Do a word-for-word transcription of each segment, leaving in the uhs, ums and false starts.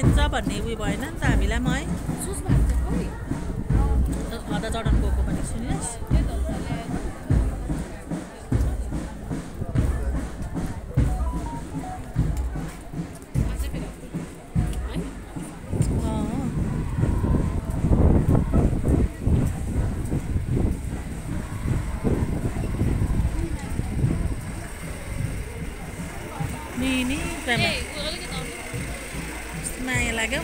मिल्छ भन्ने उयो भएन नि त हामीलाई म है खदा जडान गएको भने सुन्नुहोस् Ini berapa? Setengah lagi.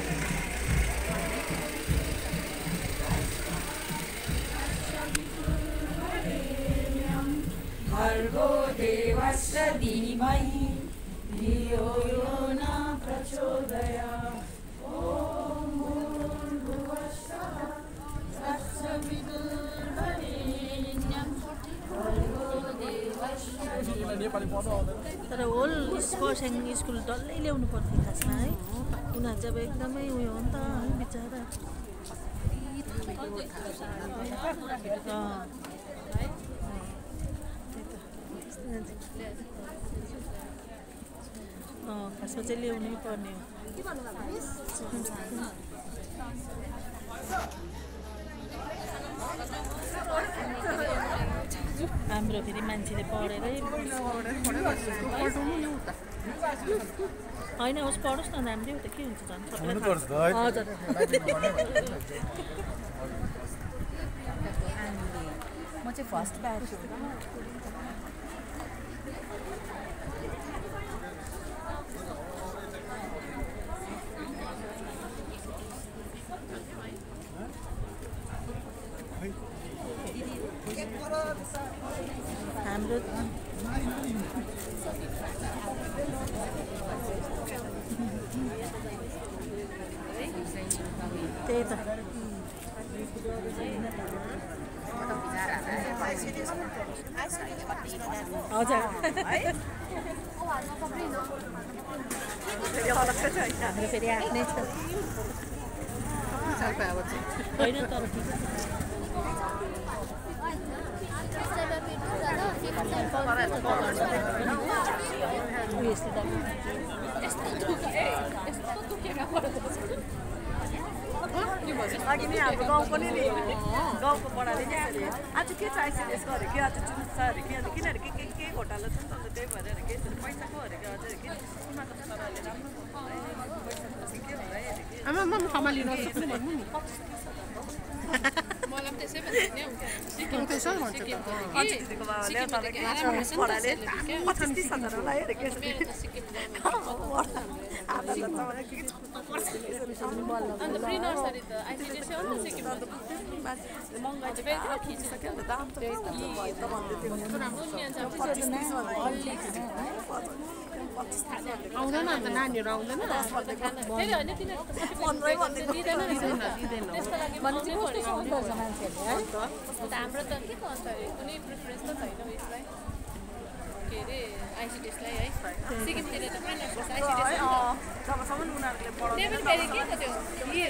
Bhargo devasya dhimai dhiyo yo na prachodayat. Om bhurvasvaha tatsaviturnvarenyam bhargo devasya तर होल स्पर्सिङ स्कुल डल्लै ल्याउनु पर्थ्यो खासमा है उनीहरू चाहिँ अब एकदमै उयो हो नि त है बिचरा खासमा चाहिँ ल्याउनै पर्ने हो हाम्रो फेरि मान्छेले पढेरै होइन होस् पढोस् न राम्रै हो त के हुन्छ झन् सबैलाई हजुर म चाहिँ फर्स्ट ब्याच हो हाम्रो त्यही त हजुर हाम्रो फेरि आफ्नै छ होइन तर अघि नै हाम्रो गाउँको नि नि गाउँको बडाले नि आज के छ आइसिडिएसको अरे के आज चुन्छ अरे कि अन्त किनभने के के के घोटाला छ नि त अन्त त्यही भएर अरे के पैसाको अरे कि अझ के उनीहरूको त सरहरूले राम्रो पैसा के होला अरे के आमा म सम्हालिन सक्नु भन्नु नि मलाई पनि त्यसै भन्दै नि सिक्किम त्यसै भन्छ त अझ दिदीको बाबाले तपाईँको बडाले पचास तिस हजार होला अरे के अन्त प्रि नर्सरी त आइसिडिएस हो नि सिक्किममा त महँगाइ चाहिँ बेलुका खिचिसक्यो नि त दाम त राम्रो उन्यान्छ आउँदैन अन्त नानीहरू आउँदैन फेरि होइन तिनीहरू दिँदैन त्यसको लागि बनाउनै पऱ्यो हाम्रो त के त अन्त कुनै प्रिफरेन्स त छैन यसलाई के अरे आइसिडिएसलाई है सिक्किमतिर त प्रि नर्सरी आइसिडिएस जबसम्म उनीहरूले त्यही पनि फेरि के त त्यो